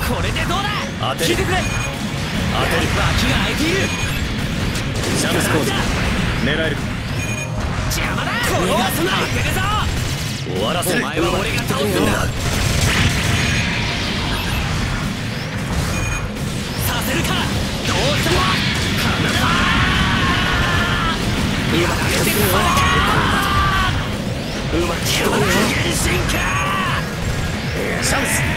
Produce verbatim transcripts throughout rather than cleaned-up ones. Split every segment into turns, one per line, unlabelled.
これでどうだ。
当てる。
聞いてくれ。当てる。脇が空いている。
シャムスコーズ狙える。
邪魔だ。逃がすな。負けるぞ。
終わらせる。
お前は俺が倒すんだ。させるか。どうした。必ずやられてくわ。うまくやらない。変身か。
シャムス。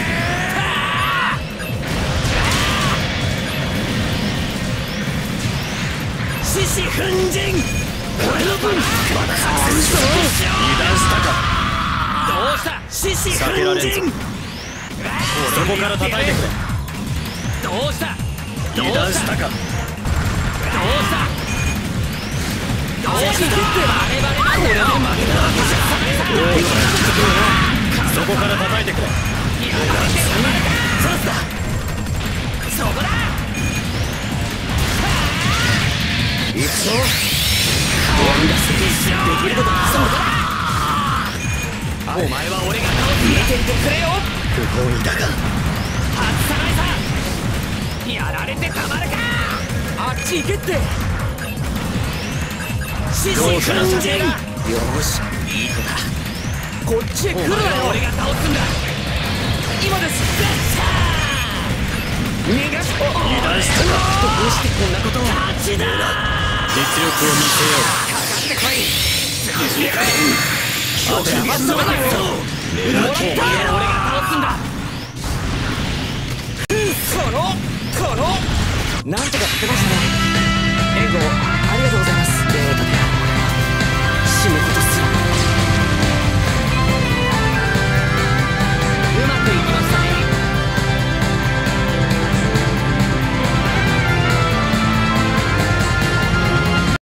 獅子奮陣。俺の分まだ作戦しろ。
油断したか。
どうした獅子
避けら
奮陣。
れんぞ。そこから叩いてくれ。
どうした。
油断したか。
どうしたどうしたバレバレな俺は負けたわけじゃ。
そこから叩いてくれ。
やられてたまるか。チャンスだ。そこだ。行くぞ。俺がステージできることはそうだ。お前は俺が倒す。見ていてくれよ。
不本意だが
外さないさ。やられてたまるか。あっち行けって。獅子奮陣。よーしいい子だ。こっちへ来るなよ。俺が倒すんだ。今です。逃がし。
油断したか。
どうしてこんなことを。勝ちだ。
実力を見せよう。
かかってこい。次へ来い。
当てる。
邪魔するなよ。
狙って
俺が倒すんだ。このこのなんとか勝てましたね。